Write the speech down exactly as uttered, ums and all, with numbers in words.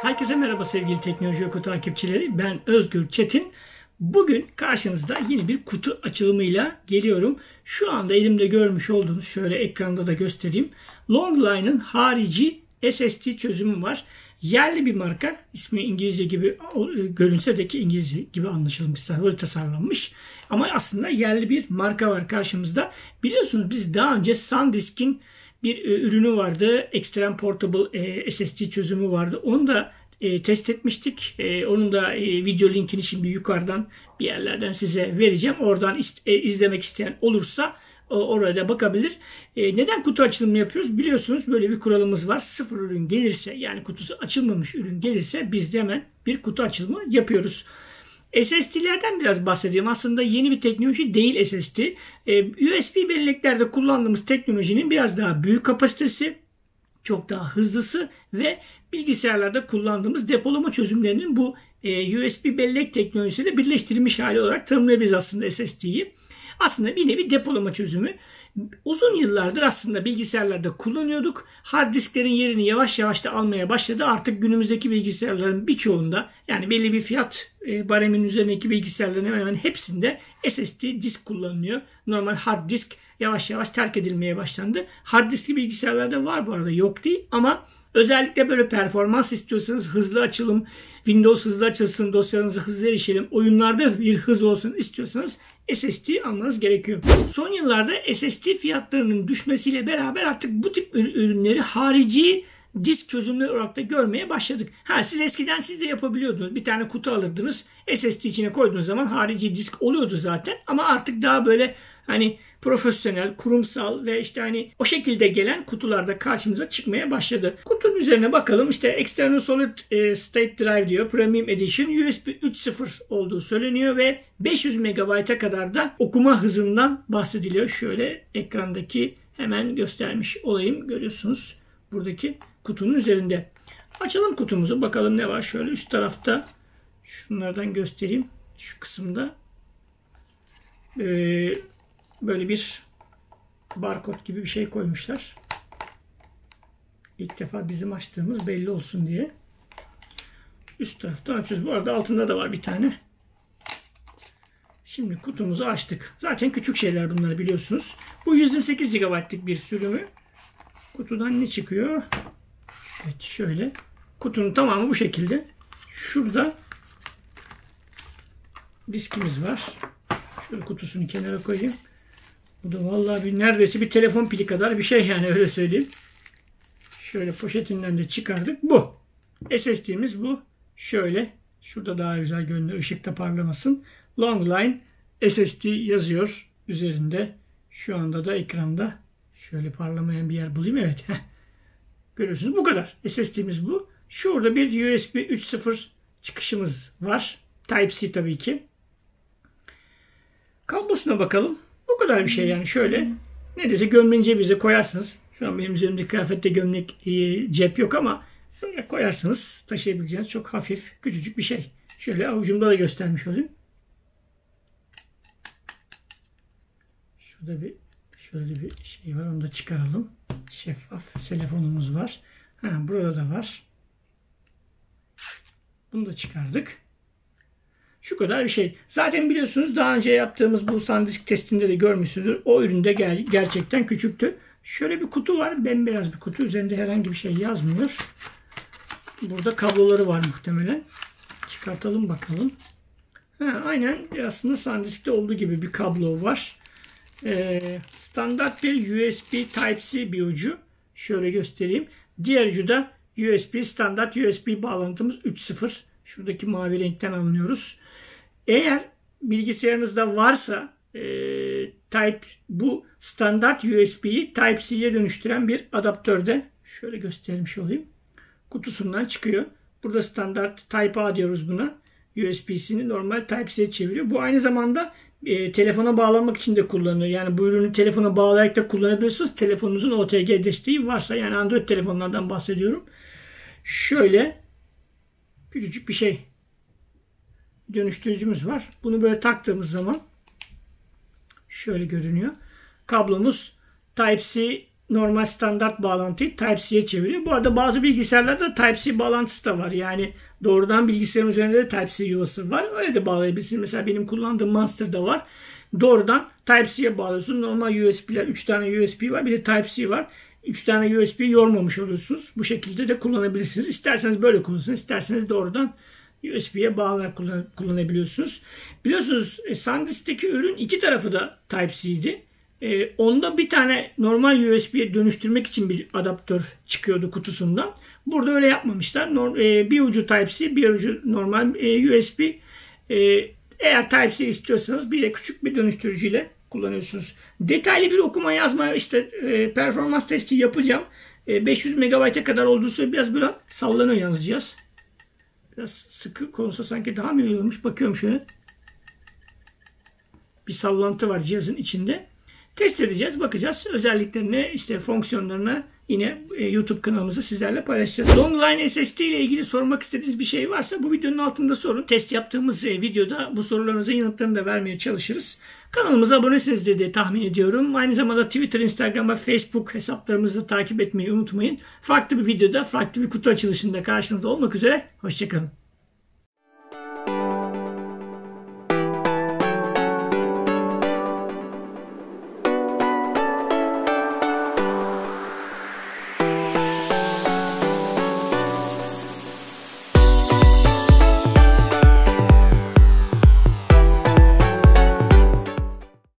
Herkese merhaba sevgili Teknoloji Oku takipçileri. Ben Özgür Çetin. Bugün karşınızda yeni bir kutu açılımıyla geliyorum. Şu anda elimde görmüş olduğunuz, şöyle ekranda da göstereyim, Longline'ın harici S S D çözümü var. Yerli bir marka. İsmi İngilizce gibi görünse de ki İngilizce gibi anlaşılmış, böyle tasarlanmış. Ama aslında yerli bir marka var karşımızda. Biliyorsunuz biz daha önce SanDisk'in bir e, ürünü vardı. Extreme Portable e, S S D çözümü vardı. Onu da e, test etmiştik. E, onun da e, video linkini şimdi yukarıdan bir yerlerden size vereceğim. Oradan ist, e, izlemek isteyen olursa o, oraya da bakabilir. E, neden kutu açılımı yapıyoruz? Biliyorsunuz böyle bir kuralımız var. Sıfır ürün gelirse, yani kutusu açılmamış ürün gelirse biz de hemen bir kutu açılımı yapıyoruz. S S D'lerden biraz bahsedeyim. Aslında yeni bir teknoloji değil S S D. Ee, U S B belleklerde kullandığımız teknolojinin biraz daha büyük kapasitesi, çok daha hızlısı ve bilgisayarlarda kullandığımız depolama çözümlerinin bu e, U S B bellek teknolojisiyle birleştirilmiş hali olarak tanımlayabiliriz aslında S S D'yi. Aslında bir nevi depolama çözümü. Uzun yıllardır aslında bilgisayarlarda kullanıyorduk. Hard disklerin yerini yavaş yavaş da almaya başladı. Artık günümüzdeki bilgisayarların birçoğunda, yani belli bir fiyat bareminin üzerindeki bilgisayarların hemen hemen hepsinde S S D disk kullanılıyor. Normal hard disk yavaş yavaş terk edilmeye başlandı. Hard diskli bilgisayarlarda var bu arada, yok değil, ama özellikle böyle performans istiyorsanız, hızlı açılım, Windows hızlı açılsın, dosyalarınızı hızlı erişelim, oyunlarda bir hız olsun istiyorsanız S S D almanız gerekiyor. Son yıllarda S S D fiyatlarının düşmesiyle beraber artık bu tip ürünleri harici disk çözümleri olarak da görmeye başladık. Ha, siz eskiden siz de yapabiliyordunuz. Bir tane kutu alırdınız. S S D içine koyduğunuz zaman harici disk oluyordu zaten. Ama artık daha böyle hani profesyonel, kurumsal ve işte hani o şekilde gelen kutularda karşımıza çıkmaya başladı. Kutunun üzerine bakalım. İşte External Solid State Drive diyor. Premium Edition U S B üç nokta sıfır olduğu söyleniyor ve beş yüz megabayta kadar da okuma hızından bahsediliyor. Şöyle ekrandaki hemen göstermiş olayım. Görüyorsunuz buradaki kutunun üzerinde. Açalım kutumuzu, bakalım ne var. Şöyle üst tarafta şunlardan göstereyim. Şu kısımda ee, böyle bir barkod gibi bir şey koymuşlar. İlk defa bizim açtığımız belli olsun diye. Üst taraftan açıyoruz. Bu arada altında da var bir tane. Şimdi kutumuzu açtık. Zaten küçük şeyler bunlar, biliyorsunuz. Bu yüz yirmi sekiz gigabaytlık bir sürümü. Kutudan ne çıkıyor? Evet, şöyle. Kutunun tamamı bu şekilde. Şurada diskimiz var. Şöyle kutusunu kenara koyayım. Bu da vallahi bir, neredeyse bir telefon pili kadar bir şey, yani öyle söyleyeyim. Şöyle poşetinden de çıkardık. Bu. S S D'miz bu. Şöyle. Şurada daha güzel görünüyor. Işıkta parlamasın. Longline S S D yazıyor üzerinde. Şu anda da ekranda. Şöyle parlamayan bir yer bulayım. Evet. Heh. Görüyorsunuz, bu kadar. S S D'miz bu. Şurada bir U S B üç nokta sıfır çıkışımız var. Type-C tabii ki. Kablosuna bakalım. Bu kadar bir şey yani. Şöyle neredeyse gömleğin cebinize koyarsınız. Şu an benim üzerimdeki kıyafette gömlek e, cep yok ama böyle koyarsınız. Taşıyabileceğiniz çok hafif, küçücük bir şey. Şöyle avucumda da göstermiş olayım. Şurada bir şöyle bir şey var. Onu da çıkaralım. Şeffaf telefonumuz var. Ha, burada da var. Bunu da çıkardık. Şu kadar bir şey. Zaten biliyorsunuz daha önce yaptığımız bu SanDisk testinde de görmüşsünüzdür. O üründe ger gerçekten küçüktü. Şöyle bir kutu var. Bembeyaz bir kutu. Üzerinde herhangi bir şey yazmıyor. Burada kabloları var muhtemelen. Çıkartalım bakalım. Ha, aynen aslında SanDisk'te olduğu gibi bir kablo var. Ee, standart bir U S B Type-C bir ucu. Şöyle göstereyim. Diğer ucu da U S B, standart U S B bağlantımız üç nokta sıfır. Şuradaki mavi renkten anlıyoruz. Eğer bilgisayarınızda varsa e, Type bu standart U S B'yi Type-C'ye dönüştüren bir adaptörde, şöyle göstermiş olayım, kutusundan çıkıyor. Burada standart Type-A diyoruz buna. U S B'sini normal Type-C'ye çeviriyor. Bu aynı zamanda e, telefona bağlanmak için de kullanılıyor. Yani bu ürünü telefona bağlayarak da kullanabiliyorsunuz. Telefonunuzun O T G desteği varsa, yani Android telefonlardan bahsediyorum. Şöyle küçücük bir şey, dönüştürücümüz var. Bunu böyle taktığımız zaman şöyle görünüyor. Kablomuz Type-C normal standart bağlantıyı Type-C'ye çeviriyor. Bu arada bazı bilgisayarlarda Type-C bağlantısı da var. Yani doğrudan bilgisayarın üzerinde de Type-C yuvası var. Öyle de bağlayabilirsiniz. Mesela benim kullandığım Monster'da var. Doğrudan Type-C'ye bağlıyorsunuz. Normal U S B'ler, üç tane U S B var. Bir de Type-C var. üç tane U S B yormamış oluyorsunuz. Bu şekilde de kullanabilirsiniz. İsterseniz böyle kullanırsınız. İsterseniz doğrudan U S B'ye bağlanarak kullan kullanabiliyorsunuz. Biliyorsunuz e, SanDisk'teki ürün iki tarafı da Type-C'ydi. E, onda bir tane normal U S B'ye dönüştürmek için bir adaptör çıkıyordu kutusundan. Burada öyle yapmamışlar. Nor e, bir ucu Type-C, bir ucu normal e, U S B. E, eğer Type-C istiyorsanız bir de küçük bir dönüştürücüyle kullanıyorsunuz. Detaylı bir okuma yazma işte e, performans testi yapacağım. E, beş yüz megabayta kadar olduğu sürece biraz böyle sallanıyor yazacağız. Biraz sıkı konsa sanki daha mı iyi olmuş? Bakıyorum şöyle. Bir sallantı var cihazın içinde. Test edeceğiz, bakacağız. Özelliklerine, işte fonksiyonlarına yine e, YouTube kanalımızda sizlerle paylaşacağız. Longline S S D ile ilgili sormak istediğiniz bir şey varsa bu videonun altında sorun. Test yaptığımız e, videoda bu sorularınızın yanıtlarını da vermeye çalışırız. Kanalımıza abonesiniz diye tahmin ediyorum. Aynı zamanda Twitter, Instagram ve Facebook hesaplarımızı da takip etmeyi unutmayın. Farklı bir videoda, farklı bir kutu açılışında karşınızda olmak üzere. Hoşçakalın.